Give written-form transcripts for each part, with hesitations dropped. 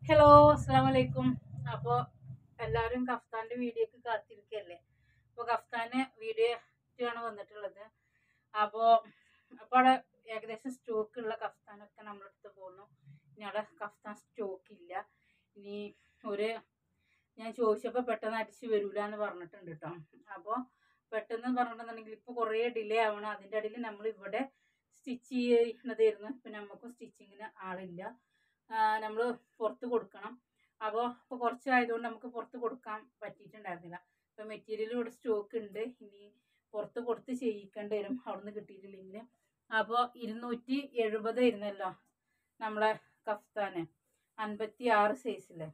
Hello, അസ്സാം വലൈക്കും. അപ്പോൾ എല്ലാവരും കഫ്താൻ്റെ വീഡിയോക്ക് കാത്തിരിക്കുകയല്ലേ. അപ്പോൾ കഫ്താന് വീഡിയോ ആണ് വന്നിട്ടുള്ളത്. അപ്പോൾ അവിടെ ഏകദേശം സ്റ്റോക്കുള്ള കഫ്താനൊക്കെ നമ്മളെടുത്ത് പോന്നു. ഇനി അവിടെ കഫ്താൻ സ്റ്റോക്കില്ല. ഇനി ഒരു ഞാൻ ചോദിച്ചപ്പോൾ പെട്ടെന്ന് അടിച്ച് വരില്ല എന്ന് പറഞ്ഞിട്ടുണ്ട് കേട്ടോ. അപ്പോൾ പെട്ടെന്ന് പറഞ്ഞിട്ടുണ്ടെങ്കിൽ ഇപ്പോൾ കുറേ ഡിലേ ആവണം. അതിൻ്റെ ഇടയിൽ നമ്മൾ ഇവിടെ സ്റ്റിച്ച് ചെയ്യുന്നതായിരുന്നു. ഇപ്പം നമുക്കും സ്റ്റിച്ചിങ്ങിന് ആളില്ല. നമ്മൾ പുറത്ത് കൊടുക്കണം. അപ്പോൾ കുറച്ചായതുകൊണ്ട് നമുക്ക് പുറത്ത് കൊടുക്കാൻ പറ്റിയിട്ടുണ്ടായിരുന്നില്ല. അപ്പോൾ മെറ്റീരിയൽ ഇവിടെ സ്റ്റോക്ക് ഉണ്ട്. ഇനി പുറത്ത് കൊടുത്ത് ചെയ്യിക്കേണ്ടി വരും അവിടുന്ന് കിട്ടിയിട്ടില്ലെങ്കിൽ. അപ്പോൾ 270 ഇരുന്നല്ലോ നമ്മളെ കഫ്താന് 56 സൈസില്.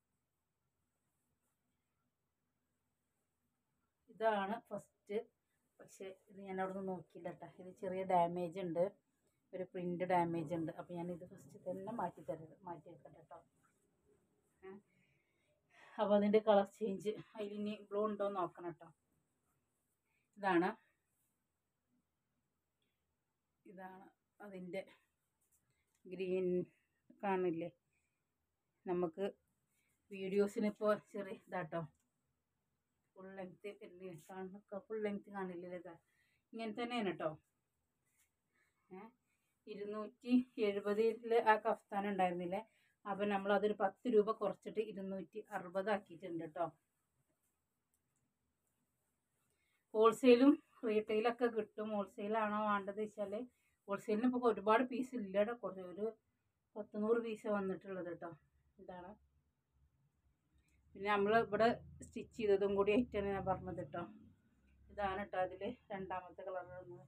ഇതാണ് ഫസ്റ്റ്. പക്ഷേ ഇത് ഞാൻ അവിടെ നിന്ന് നോക്കിയില്ല കേട്ടോ. ഇത് ചെറിയ ഡാമേജ് ഉണ്ട്, ഒരു പ്രിൻ്റ് ഡാമേജ് ഉണ്ട്. അപ്പോൾ ഞാനിത് ഫസ്റ്റ് തന്നെ മാറ്റി വെക്കട്ടെ കേട്ടോ. അപ്പോൾ അതിൻ്റെ കളർ ചേഞ്ച് അതിലിനി ബ്ലൂ ഉണ്ടോ എന്ന് നോക്കണം കേട്ടോ. ഇതാണ് അതിൻ്റെ ഗ്രീൻ കാണില്ലേ. നമുക്ക് വീഡിയോസിന് ഇപ്പോൾ ചെറിയ ഇതാട്ടോ, ഫുൾ ലെങ്ത്ത് കാണുന്നൊക്കെ ഫുൾ ലെങ്ത്ത് കാണില്ലേ. ഇതാ ഇങ്ങനെ തന്നെയാണ് കേട്ടോ. 270 ആ കഫ്താൻ ഉണ്ടായിരുന്നില്ലേ. അപ്പം നമ്മളതൊരു 10 രൂപ കുറച്ചിട്ട് 260 ആക്കിയിട്ടുണ്ട് കേട്ടോ. ഹോൾസെയിലും റീറ്റെയിലൊക്കെ കിട്ടും. ഹോൾസെയിലാണോ വേണ്ടത് വെച്ചാൽ ഹോൾസെയിലിന് ഇപ്പോൾ ഒരുപാട് പീസ് ഇല്ല കേട്ടോ. കുറച്ച് ഒരു 100 പീസ് വന്നിട്ടുള്ളത് കേട്ടോ. ഇതാണ് പിന്നെ നമ്മൾ ഇവിടെ സ്റ്റിച്ച് ചെയ്തതും കൂടി ആയിട്ടാണ് ഞാൻ പറഞ്ഞത് കേട്ടോ. ഇതാണ് കേട്ടോ അതിൽ രണ്ടാമത്തെ കളർ വരുന്നത്.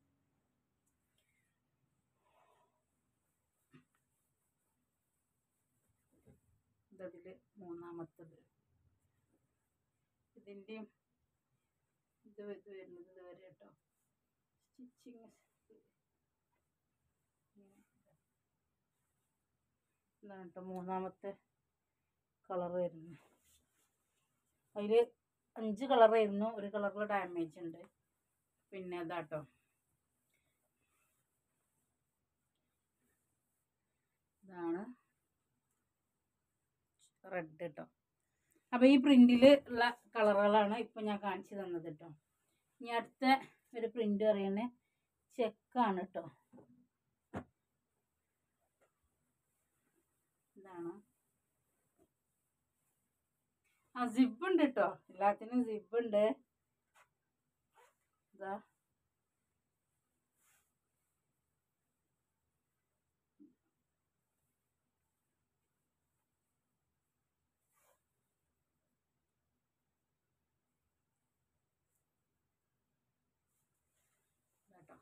ഇതതിൽ മൂന്നാമത്തത്. ഇതിൻ്റെയും ഇത് വരുന്നത് ഇതുവരെ കേട്ടോ. സ്റ്റിച്ചിങ് ഇതാണ് കേട്ടോ മൂന്നാമത്തെ കളർ വരുന്നത്. അതിൽ 5 കളറായിരുന്നു. ഒരു കളറിൽ ഡാമേജ് ഉണ്ട്. പിന്നെ ഇതാട്ടോ ഇതാണ് റെഡ് കേട്ടോ. അപ്പോൾ ഈ പ്രിന്റിൽ ഉള്ള കളറുകളാണ് ഇപ്പം ഞാൻ കാണിച്ചു തന്നത് കേട്ടോ. ഇനി അടുത്ത ഒരു പ്രിന്റ് പറയുന്നത് ചെക്കാണ് കേട്ടോ. ഇതാണ് ആ സിബ് ഉണ്ട് കേട്ടോ. എല്ലാത്തിനും സിബ് ഉണ്ട്. ഇതാ കേട്ടോ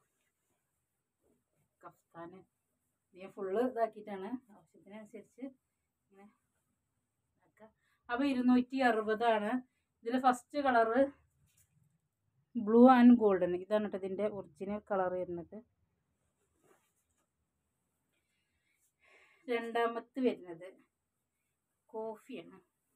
കഫ്താന് ഞാൻ ഫുള്ള് ഇതാക്കിയിട്ടാണ് ആവശ്യത്തിനനുസരിച്ച് ഇങ്ങനെ ആക്കുക. അപ്പോൾ 260 ഇതിൽ first colour blue and golden. ഇതാണ് കേട്ടോ ഇതിൻ്റെ ഒറിജിനൽ കളർ വരുന്നത്. രണ്ടാമത്തെ വരുന്നത് കോഫിയാണ്.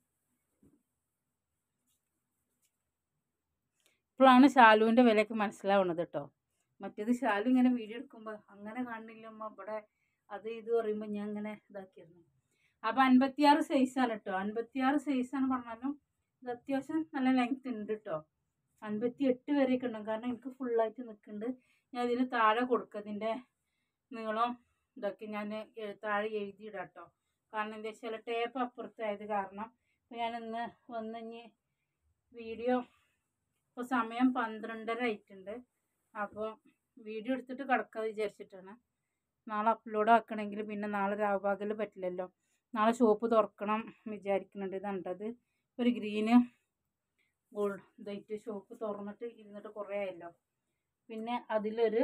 ഇപ്പോഴാണ് ഷാലുവിൻ്റെ വിലയൊക്കെ മനസ്സിലാവുന്നത് കേട്ടോ. മറ്റേത് ഷാലു ഇങ്ങനെ വീഡിയോ എടുക്കുമ്പോൾ അങ്ങനെ കാണുന്നില്ലമ്മ ഇവിടെ അത് ഇത് പറയുമ്പോൾ ഞാൻ ഇങ്ങനെ ഇതാക്കിയിരുന്നു. അപ്പോൾ 56 സൈസാണ് കേട്ടോ. 56 സൈസാണ് പറഞ്ഞാലും ഇത് അത്യാവശ്യം നല്ല ലെങ്ത് ഉണ്ട് കേട്ടോ. 58 വരെയൊക്കെ ഉണ്ടാകും. കാരണം എനിക്ക് ഫുള്ളായിട്ട് നിൽക്കുന്നുണ്ട്. ഞാൻ ഇതിന് താഴെ കൊടുക്കുക. ഇതിൻ്റെ നീളം ഇതൊക്കെ ഞാൻ താഴെ എഴുതിയിടാം കേട്ടോ. കാരണം എന്താ വെച്ചാൽ ടേപ്പ് അപ്പുറത്തായത് കാരണം. അപ്പോൾ ഞാനിന്ന് വന്നിഞ്ഞ് വീഡിയോ ഇപ്പോൾ സമയം 12:30 ആയിട്ടുണ്ട്. അപ്പോൾ വീഡിയോ എടുത്തിട്ട് കിടക്കാതെ വിചാരിച്ചിട്ടാണ്. നാളെ അപ്ലോഡ് ആക്കണമെങ്കിൽ പിന്നെ നാളെ രാവുപകൽ പറ്റില്ലല്ലോ. നാളെ ഷോപ്പ് തുറക്കണം വിചാരിക്കുന്നുണ്ട്. ഇതുണ്ടത് ഒരു ഗ്രീന് ഗോൾഡ് ഇതായിട്ട് ഷോപ്പ് തുറന്നിട്ട് ഇരുന്നിട്ട് കുറേ ആയല്ലോ. പിന്നെ അതിലൊരു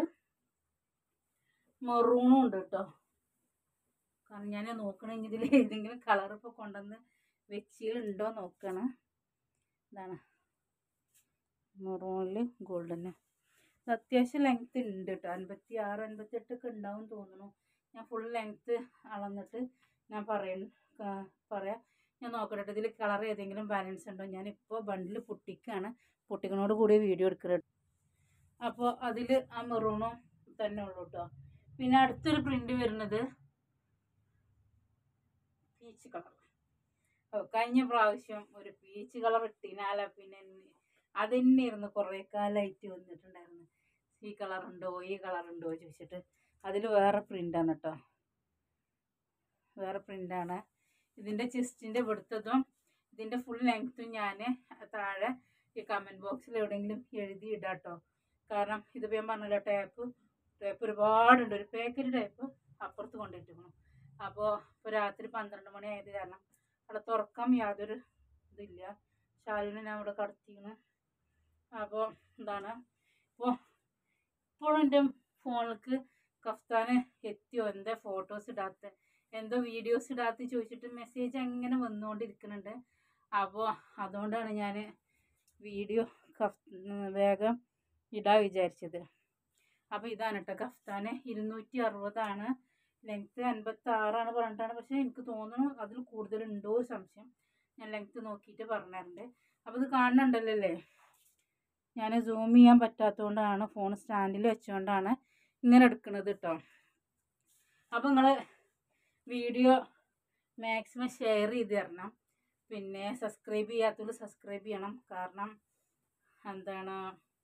മെറൂണും ഉണ്ട് കേട്ടോ. കാരണം ഞാൻ നോക്കണമെങ്കിൽ ഇതിൽ ഏതെങ്കിലും കളർ ഇപ്പോൾ കൊണ്ടുവന്ന് വെച്ചിലുണ്ടോ നോക്കണം. ഇതാണ് മെറൂണിൽ ഗോൾഡന്. അത്യാവശ്യം ലെങ്ത്ത് ഉണ്ട് കേട്ടോ. 56 58 ഉണ്ടാവും തോന്നുന്നു. ഞാൻ ഫുൾ ലെങ്ത്ത് അളന്നിട്ട് ഞാൻ പറയാം. ഞാൻ നോക്കട്ടെ ഇതിൽ കളർ ഏതെങ്കിലും ബാലൻസ് ഉണ്ടോ. ഞാനിപ്പോൾ ബണ്ടിൽ പൊട്ടിക്കാണ്. പൊട്ടിക്കണോട് കൂടി വീഡിയോ എടുക്കുന്നത്. അപ്പോൾ അതിൽ ആ മെറൂണും തന്നെ ഉള്ളൂ കേട്ടോ. പിന്നെ അടുത്തൊരു പ്രിന്റ് വരുന്നത് പീച്ച് കളർ. കഴിഞ്ഞ പ്രാവശ്യം ഒരു പീച്ച് കളർ ഇട്ടിനാല പിന്നെ അത് തന്നെയായിരുന്നു കുറേ കാലമായിട്ട് വന്നിട്ടുണ്ടായിരുന്നു. ഈ കളറുണ്ടോ ഈ കളറുണ്ടോ ചോദിച്ചിട്ട്. അതിൽ വേറെ പ്രിൻ്റാണ് കേട്ടോ, വേറെ പ്രിൻ്റാണ്. ഇതിൻ്റെ ചെസ്റ്റിൻ്റെ ഇവിടുത്തതും ഇതിൻ്റെ ഫുൾ ലെങ്ത്തും ഞാൻ താഴെ ഈ കമൻറ്റ് ബോക്സിൽ എവിടെയെങ്കിലും എഴുതി ഇടാം കേട്ടോ. കാരണം ഇതിപ്പോൾ ഞാൻ പറഞ്ഞല്ലോ, ടേപ്പ് ഒരുപാടുണ്ട്. ഒരു പാക്കറ്റ് ടേപ്പ് അപ്പുറത്ത് കൊണ്ടിട്ടിരിക്കണം. അപ്പോൾ ഇപ്പോൾ രാത്രി 12 മണി ആയത് കാരണം അവിടെ തുറക്കാൻ യാതൊരു ഇതില്ല. ഷാലിനെ ഞാൻ ഇവിടെ കടത്തിക്കണം. അപ്പോൾ എന്താണ് ഇപ്പോഴും എൻ്റെ ഫോണിലേക്ക് കഫ്താന് എത്തിയോ, എന്താ ഫോട്ടോസ് ഇടാത്ത, എന്തോ വീഡിയോസ് ഇടാത്ത ചോദിച്ചിട്ട് മെസ്സേജ് അങ്ങനെ വന്നുകൊണ്ടിരിക്കുന്നുണ്ട്. അപ്പോൾ അതുകൊണ്ടാണ് ഞാൻ വീഡിയോ വേഗം ഇടാൻ വിചാരിച്ചത്. അപ്പോൾ ഇതാണ് കേട്ടോ കഫ്താന്. 260 ലെങ്ത്ത് 56 പറഞ്ഞിട്ടാണ്. പക്ഷേ എനിക്ക് തോന്നുന്നു അതിൽ കൂടുതലുണ്ടോ ഒരു സംശയം. ഞാൻ ലെങ്ത്ത് നോക്കിയിട്ട് പറഞ്ഞിട്ടുണ്ട്. അപ്പോൾ ഇത് കാണുന്നുണ്ടല്ലോ അല്ലേ, ഞാൻ സൂം ചെയ്യാൻ പറ്റാത്തതുകൊണ്ടാണ്, ഫോൺ സ്റ്റാൻഡിൽ വെച്ചുകൊണ്ടാണ് ഇങ്ങനെ എടുക്കുന്നത് കേട്ടോ. അപ്പോൾ നിങ്ങൾ വീഡിയോ മാക്സിമം ഷെയർ ചെയ്ത് തരണം. പിന്നെ സബ്സ്ക്രൈബ് ചെയ്യാത്തവർ സബ്സ്ക്രൈബ് ചെയ്യണം. കാരണം എന്താണ്,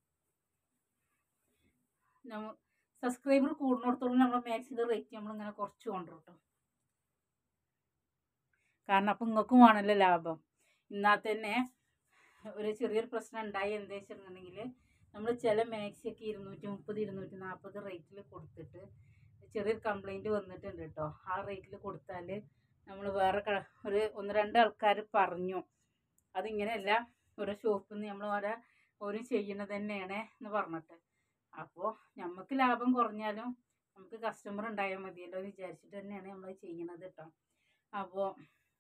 സബ്സ്ക്രൈബർ കൂടുന്നിടത്തോളം നമ്മൾ മാക്സിൻ്റെ റേറ്റ് നമ്മളിങ്ങനെ കുറച്ച് കൊണ്ടുവരും കേട്ടോ. കാരണം അപ്പം നിങ്ങൾക്കും വേണമല്ലോ ലാഭം. എന്നാൽ തന്നെ ഒരു ചെറിയൊരു പ്രശ്നം ഉണ്ടായി. എന്താ വെച്ചിട്ടുണ്ടെങ്കിൽ നമ്മൾ ചില മാക്സിയൊക്കെ 230, 240 റേറ്റിൽ കൊടുത്തിട്ട് ചെറിയൊരു കംപ്ലൈൻറ്റ് വന്നിട്ടുണ്ട് കേട്ടോ. ആ റേറ്റിൽ കൊടുത്താൽ നമ്മൾ വേറെ ഒരു 1-2 ആൾക്കാർ പറഞ്ഞു അതിങ്ങനെയല്ല, ഒരു ഷോപ്പിൽ നിന്ന് നമ്മൾ ഒരു ചെയ്യുന്നത് തന്നെയാണ് എന്ന് പറഞ്ഞിട്ട്. അപ്പോൾ നമുക്ക് ലാഭം കുറഞ്ഞാലും നമുക്ക് കസ്റ്റമർ ഉണ്ടായാൽ മതിയല്ലോ എന്ന് വിചാരിച്ചിട്ട് തന്നെയാണ് നമ്മൾ ചെയ്യുന്നത് കേട്ടോ. അപ്പോൾ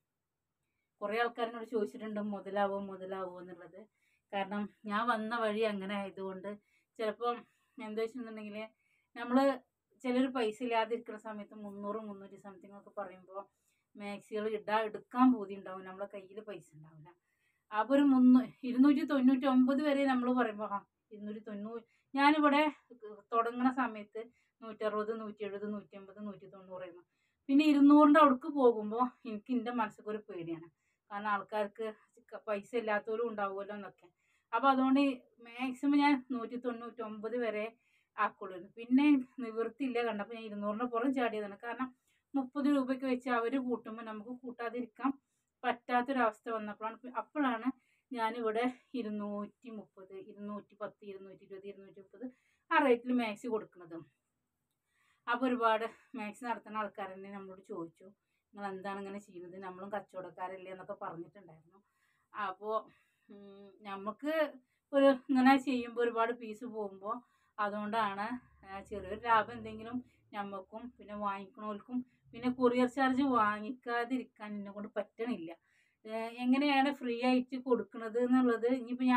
കുറേ ആൾക്കാരിനോട് ചോദിച്ചിട്ടുണ്ട് മുതലാവോ എന്നുള്ളത്. കാരണം ഞാൻ വന്ന വഴി അങ്ങനെ ആയതുകൊണ്ട് ചിലപ്പം എന്താ വെച്ചിട്ടുണ്ടെങ്കിൽ നമ്മൾ ചിലർ പൈസ ഇല്ലാതിരിക്കുന്ന സമയത്ത് 300, 300 സംതിങ് ഒക്കെ പറയുമ്പോൾ മാക്സികൾ എടുക്കാൻ പൂതി ഉണ്ടാവും, നമ്മളെ കയ്യിൽ പൈസ ഉണ്ടാവില്ല. അപ്പോൾ ഒരു 299 വരെ നമ്മൾ പറയുമ്പോൾ 290. ഞാനിവിടെ തുടങ്ങുന്ന സമയത്ത് 160, 170, 180, 190 ആയിരുന്നു. പിന്നെ 200ൻ്റെ അവിടേക്ക് പോകുമ്പോൾ എനിക്ക് എൻ്റെ മനസ്സിലേക്ക് ഒരു പേടിയാണ്. കാരണം ആൾക്കാർക്ക് പൈസ ഇല്ലാത്തവരും ഉണ്ടാവുമല്ലോ എന്നൊക്കെ. അപ്പോൾ അതുകൊണ്ട് മാക്സിമം ഞാൻ 199 വരെ ആക്കുള്ളൂ. പിന്നെ നിവൃത്തിയില്ല കണ്ടപ്പോൾ ഞാൻ 200ൻ്റെ പുറം ചാടിയതാണ്. കാരണം 30 രൂപയ്ക്ക് വെച്ച് അവർ കൂട്ടുമ്പോൾ നമുക്ക് കൂട്ടാതിരിക്കാൻ പറ്റാത്തൊരവസ്ഥ അപ്പോഴാണ് ഞാനിവിടെ 230, 210, 220, 230 ആ റേറ്റിൽ മാക്സി കൊടുക്കുന്നത്. അപ്പോൾ ഒരുപാട് മാക്സി നടത്തുന്ന ആൾക്കാർ തന്നെ നമ്മളോട് ചോദിച്ചു, നിങ്ങൾ എന്താണ് ഇങ്ങനെ ചെയ്യുന്നത്, നമ്മളും കച്ചവടക്കാരല്ലേ എന്നൊക്കെ പറഞ്ഞിട്ടുണ്ടായിരുന്നു. അപ്പോൾ നമുക്ക് ഇങ്ങനെ ചെയ്യുമ്പോൾ ഒരുപാട് പീസ് പോകുമ്പോൾ അതുകൊണ്ടാണ് ചെറിയൊരു ലാഭം എന്തെങ്കിലും നമുക്കും പിന്നെ വാങ്ങിക്കണവർക്കും. പിന്നെ കൊറിയർ ചാർജ് വാങ്ങിക്കാതിരിക്കാൻ എന്നെ കൊണ്ട് പറ്റണില്ല. എങ്ങനെയാണ് ഫ്രീ ആയിട്ട് കൊടുക്കുന്നത് എന്നുള്ളത്. ഇനിയിപ്പോൾ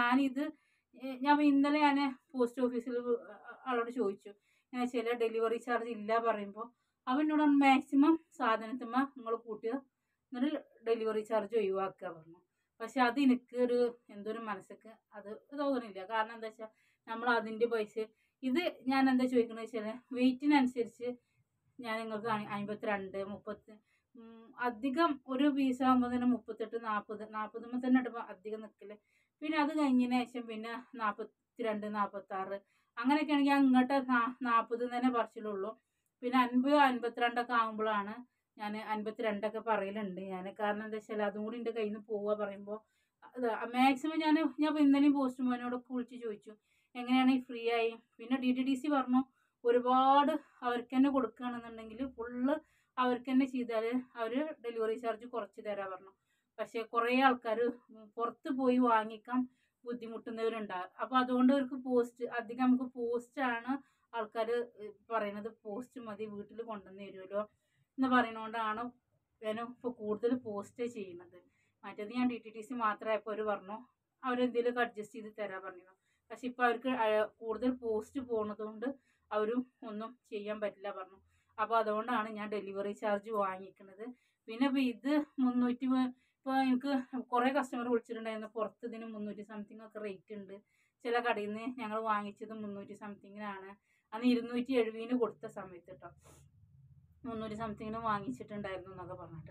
ഞാൻ ഇന്നലെ പോസ്റ്റ് ഓഫീസിൽ ആളോട് ചോദിച്ചു, ഇങ്ങനെ ചില ഡെലിവറി ചാർജ് ഇല്ല പറയുമ്പോൾ അവനോട് മാക്സിമം സാധനത്തുമ്പോൾ നിങ്ങൾ കൂട്ടുക, എന്നിട്ട് ഡെലിവറി ചാർജ് ഒഴിവാക്കുക പറഞ്ഞു. പക്ഷെ അത് എനിക്ക് എന്തൊരു മനസ്സിക്ക് അത് തോന്നുന്നില്ല. കാരണം എന്താ വെച്ചാൽ നമ്മൾ അതിൻ്റെ പൈസ ഇത് ഞാൻ എന്താ ചോദിക്കുന്നത് വെച്ചാൽ വെയിറ്റിനനുസരിച്ച് ഞാൻ നിങ്ങൾക്ക് 52, 30 അധികം ഒരു പീസാകുമ്പോൾ തന്നെ 38, 40 തന്നെ ഇടുമ്പോൾ അധികം നിൽക്കില്ല. പിന്നെ അത് കഴിഞ്ഞതിന് ശേഷം പിന്നെ 42, 46 അങ്ങനെയൊക്കെ ആണെങ്കിൽ അങ്ങോട്ട് 40 തന്നെ പറിച്ചിലുള്ളൂ. പിന്നെ 50, 52 ആകുമ്പോഴാണ് ഞാൻ 52 പറയലുണ്ട് ഞാൻ. കാരണം എന്താ വെച്ചാൽ അതും കൂടി എൻ്റെ കയ്യിൽ നിന്ന് പോവുക പറയുമ്പോൾ മാക്സിമം ഞാൻ ഇന്നലെയും പോസ്റ്റ്മാനോടൊക്കെ വിളിച്ച് ചോദിച്ചു എങ്ങനെയാണ് ഈ ഫ്രീ ആയി. പിന്നെ DTDC പറഞ്ഞു ഒരുപാട് അവർക്ക് തന്നെ കൊടുക്കുകയാണെന്നുണ്ടെങ്കിൽ ഫുള്ള് അവർക്ക് തന്നെ ചെയ്താൽ അവർ ഡെലിവറി ചാർജ് കുറച്ച് തരാൻ പറഞ്ഞു. പക്ഷേ കുറേ ആൾക്കാർ പുറത്ത് പോയി വാങ്ങിക്കാൻ ബുദ്ധിമുട്ടുന്നവരുണ്ടാകും. അപ്പോൾ അതുകൊണ്ട് അവർക്ക് അധികം നമുക്ക് പോസ്റ്റാണ് ആൾക്കാർ പറയുന്നത്, പോസ്റ്റ് മതി വീട്ടിൽ കൊണ്ടുവന്ന് തരുമല്ലോ എന്ന് പറയുന്നതുകൊണ്ടാണ് ഞാൻ ഇപ്പോൾ കൂടുതൽ പോസ്റ്റ് ചെയ്യുന്നത്. മറ്റേത് ഞാൻ DTDC മാത്രമായപ്പോൾ അവർ പറഞ്ഞു അവരെന്തെങ്കിലുമൊക്കെ അഡ്ജസ്റ്റ് ചെയ്ത് തരാൻ പറഞ്ഞു. പക്ഷെ ഇപ്പോൾ അവർക്ക് കൂടുതൽ പോസ്റ്റ് പോകുന്നത് കൊണ്ട് അവരും ഒന്നും ചെയ്യാൻ പറ്റില്ല പറഞ്ഞു. അപ്പോൾ അതുകൊണ്ടാണ് ഞാൻ ഡെലിവറി ചാർജ് വാങ്ങിക്കുന്നത്. പിന്നെ ഇപ്പോൾ ഇത് 300 ഇപ്പോൾ എനിക്ക് കുറേ കസ്റ്റമർ വിളിച്ചിട്ടുണ്ടായിരുന്നു, പുറത്ത് ഇതിന് 300 സംതിങ് ഒക്കെ റേറ്റ് ഉണ്ട്. ചില കടയിൽ നിന്ന് ഞങ്ങൾ വാങ്ങിച്ചത് 300 സംതിങ്ങിനാണ്. അന്ന് 270 കൊടുത്ത സമയത്ത് കേട്ടോ 300 സംതിങ്ങിന് വാങ്ങിച്ചിട്ടുണ്ടായിരുന്നു എന്നൊക്കെ പറഞ്ഞിട്ട്.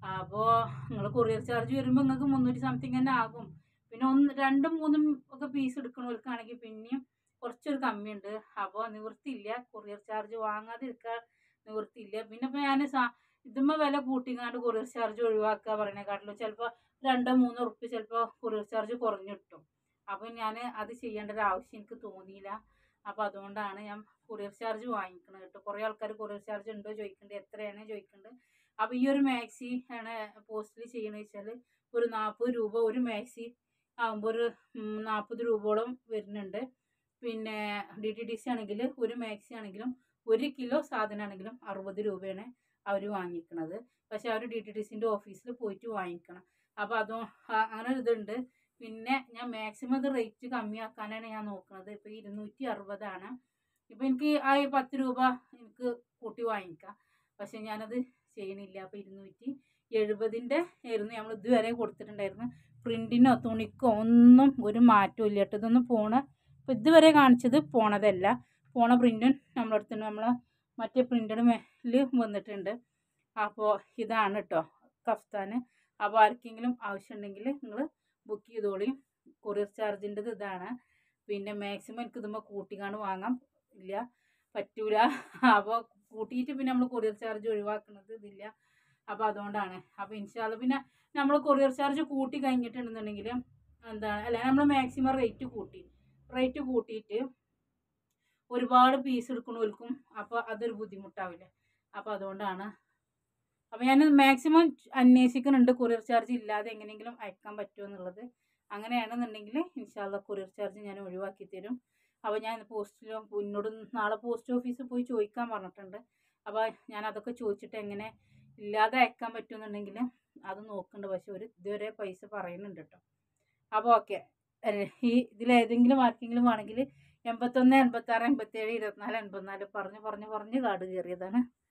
അപ്പോൾ നിങ്ങൾ കൊറിയർ ചാർജ് വരുമ്പോൾ നിങ്ങൾക്ക് 300 സംതിങ് തന്നെ ആകും. പിന്നെ 1 2 3 ഒക്കെ പീസ് എടുക്കണവർക്കാണെങ്കിൽ പിന്നെയും കുറച്ചൊരു കമ്മിയുണ്ട്. അപ്പോൾ നിവൃത്തിയില്ല, കൊറിയർ ചാർജ് വാങ്ങാതിരിക്കാൻ നിവൃത്തിയില്ല. പിന്നെ ഇപ്പോൾ ഞാൻ ഇതുമ്പോൾ വില കൂട്ടിങ്ങാണ്ട് കൊറിയർ ചാർജ് ഒഴിവാക്കുക പറയണേക്കാട്ടിലും ചിലപ്പോൾ 2-3 ഉറുപ്പ്യ ചിലപ്പോൾ കൊറിയർ ചാർജ് കുറഞ്ഞു കിട്ടും. അപ്പോൾ ഞാൻ അത് ചെയ്യേണ്ട ഒരു ആവശ്യം എനിക്ക് തോന്നിയില്ല. അപ്പോൾ അതുകൊണ്ടാണ് ഞാൻ കൊറിയർ ചാർജ് വാങ്ങിക്കുന്നത് കേട്ടോ. കുറേ ആൾക്കാർ കൊറിയർ ചാർജ് ഉണ്ടോ ചോദിക്കുന്നുണ്ട്, എത്രയാണ് ചോദിക്കുന്നുണ്ട്. അപ്പോൾ ഈ ഒരു മാക്സി ആണ് പോസ്റ്റിൽ ചെയ്യണമെന്ന് വെച്ചാൽ ഒരു 40 രൂപ ഒരു മാക്സി ആകുമ്പോൾ ഒരു 40 രൂപയോളം വരുന്നുണ്ട്. പിന്നെ DTDC ആണെങ്കിൽ ഒരു മാക്സി ആണെങ്കിലും 1 കിലോ സാധനമാണെങ്കിലും 60 രൂപയാണ് അവർ വാങ്ങിക്കുന്നത്. പക്ഷെ അവർ DTDCൻ്റെ ഓഫീസിൽ പോയിട്ട് വാങ്ങിക്കണം. അപ്പോൾ അതും അങ്ങനെ ഒരു ഇതുണ്ട്. പിന്നെ ഞാൻ മാക്സിമം ഇത് റേറ്റ് കമ്മിയാക്കാനാണ് ഞാൻ നോക്കുന്നത്. ഇപ്പോൾ 260 ആണ്. ഇപ്പോൾ എനിക്ക് ആ 10 രൂപ എനിക്ക് കൂട്ടി വാങ്ങിക്കാം. പക്ഷെ ഞാനത് ചെയ്യണില്ല. അപ്പോൾ 270ൻ്റെ ആയിരുന്നു നമ്മൾ ഇതുവരെ കൊടുത്തിട്ടുണ്ടായിരുന്നു. പ്രിൻറ്റിനോ തുണിക്കോ ഒന്നും ഒരു മാറ്റവും ഇല്ല കേട്ടോ. ഇതൊന്നും ഇപ്പോൾ ഇതുവരെ കാണിച്ചത് പോണതല്ല. പോണ പ്രിൻറ്റും നമ്മളടുത്തുണ്ട്. നമ്മളെ മറ്റേ പ്രിൻ്റഡ് മേല് വന്നിട്ടുണ്ട്. അപ്പോൾ ഇതാണ് കേട്ടോ കഫ്താന്. അപ്പോൾ ആർക്കെങ്കിലും ആവശ്യമുണ്ടെങ്കിൽ നിങ്ങൾ ബുക്ക് ചെയ്തോളി. കൊറിയർ ചാർജിൻ്റെത് ഇതാണ്. പിന്നെ മാക്സിമം എനിക്ക് ഇതുമ്പോൾ കൂട്ടിക്കാണ്ട് വാങ്ങാൻ പറ്റൂല. അപ്പോൾ കൂട്ടിയിട്ട് പിന്നെ നമ്മൾ കൊറിയർ ചാർജ് ഒഴിവാക്കുന്നത് ഇതില്ല. അപ്പോൾ അതുകൊണ്ടാണ്. അപ്പോൾ ഇൻഷാല്ല പിന്നെ നമ്മൾ കൊറിയർ ചാർജ് കൂട്ടി കഴിഞ്ഞിട്ടുണ്ടെന്നുണ്ടെങ്കിൽ എന്താണ് അല്ല നമ്മൾ മാക്സിമം റേറ്റ് കൂട്ടിയിട്ട് ഒരുപാട് പീസ് എടുക്കണവർക്കും അപ്പോൾ അതൊരു ബുദ്ധിമുട്ടാവില്ലേ. അപ്പോൾ അതുകൊണ്ടാണ്. അപ്പോൾ ഞാൻ മാക്സിമം അന്വേഷിക്കുന്നുണ്ട് കൊറിയർ ചാർജ് ഇല്ലാതെ എങ്ങനെയെങ്കിലും അയക്കാൻ പറ്റുമോ എന്നുള്ളത്. അങ്ങനെയാണെന്നുണ്ടെങ്കിൽ ഇൻഷാല്ല കൊറിയർ ചാർജ് ഞാൻ ഒഴിവാക്കി തരും. അപ്പോൾ ഞാൻ എന്നോട് നാളെ പോസ്റ്റ് ഓഫീസിൽ പോയി ചോദിക്കാൻ പറഞ്ഞിട്ടുണ്ട്. അപ്പോൾ ഞാൻ അതൊക്കെ ചോദിച്ചിട്ട് എങ്ങനെ ഇല്ലാതെ അയക്കാൻ പറ്റുമെന്നുണ്ടെങ്കിൽ അത് നോക്കുന്നുണ്ട്. പക്ഷെ ഇതുവരെ പൈസ പറയുന്നുണ്ട് കേട്ടോ. അപ്പോൾ ഓക്കെ, ഈ ഇതിലേതെങ്കിലും ആർക്കെങ്കിലും ആണെങ്കിൽ 81 86 87 24 84 പറഞ്ഞ് കാർഡ് കയറിയതാണ്.